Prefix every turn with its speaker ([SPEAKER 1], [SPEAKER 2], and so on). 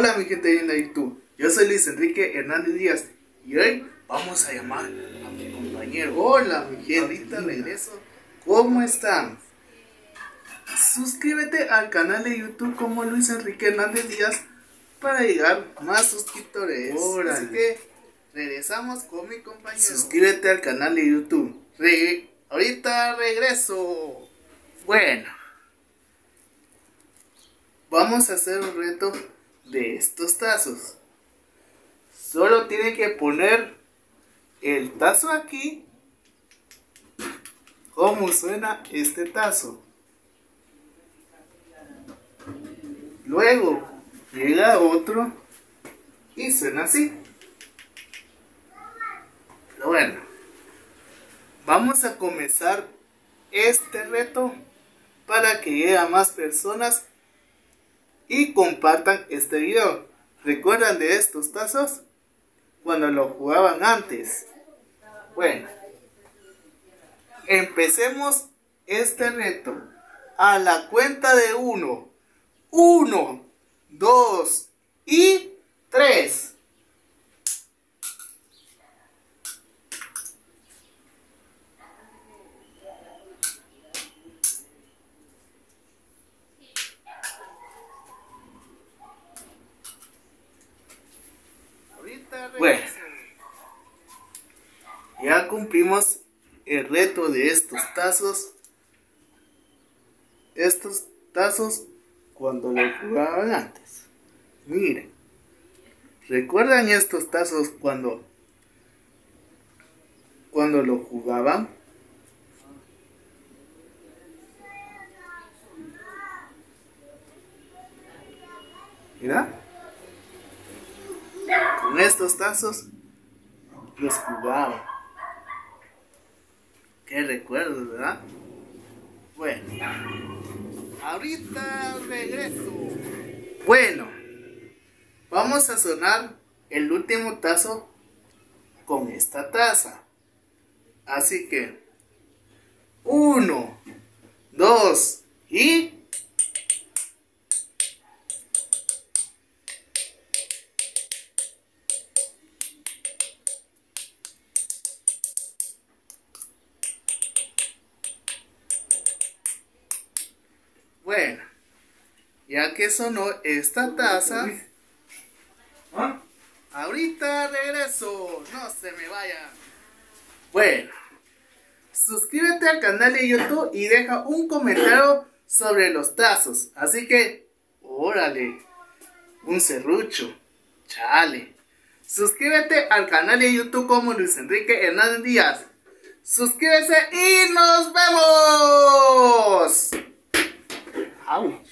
[SPEAKER 1] Hola mi gente linda de YouTube, yo soy Luis Enrique Hernández Díaz y hoy vamos a llamar a mi compañero. Hola mi gente, ahorita regreso. ¿Cómo están? Suscríbete al canal de YouTube como Luis Enrique Hernández Díaz para llegar a más suscriptores. Así que regresamos con mi compañero. Suscríbete al canal de YouTube. Ahorita regreso. Bueno, vamos a hacer un reto de estos tazos. Solo tienen que poner el tazo aquí. ¿Cómo suena este tazo? Luego llega otro y suena así. Pero bueno, vamos a comenzar este reto para que llegue a más personas y compartan este video. ¿Recuerdan de estos tazos? Cuando lo jugaban antes. Bueno, empecemos este reto. A la cuenta de 1. 1, 2 y 3. Bueno, ya cumplimos el reto de estos tazos. Estos tazos cuando lo jugaban antes. Miren, ¿recuerdan estos tazos cuando lo jugaban? Mira, con estos tazos los jugaban. Qué recuerdos, ¿verdad? Bueno, ahorita regreso. Bueno, vamos a sonar el último tazo con esta taza. Así que 1, 2 y... Bueno, ya que sonó esta taza, ahorita regreso, no se me vayan. Bueno, suscríbete al canal de YouTube y deja un comentario sobre los tazos. Así que, órale, un serrucho, chale. Suscríbete al canal de YouTube como Luis Enrique Hernández Díaz. Suscríbete y nos vemos. Au.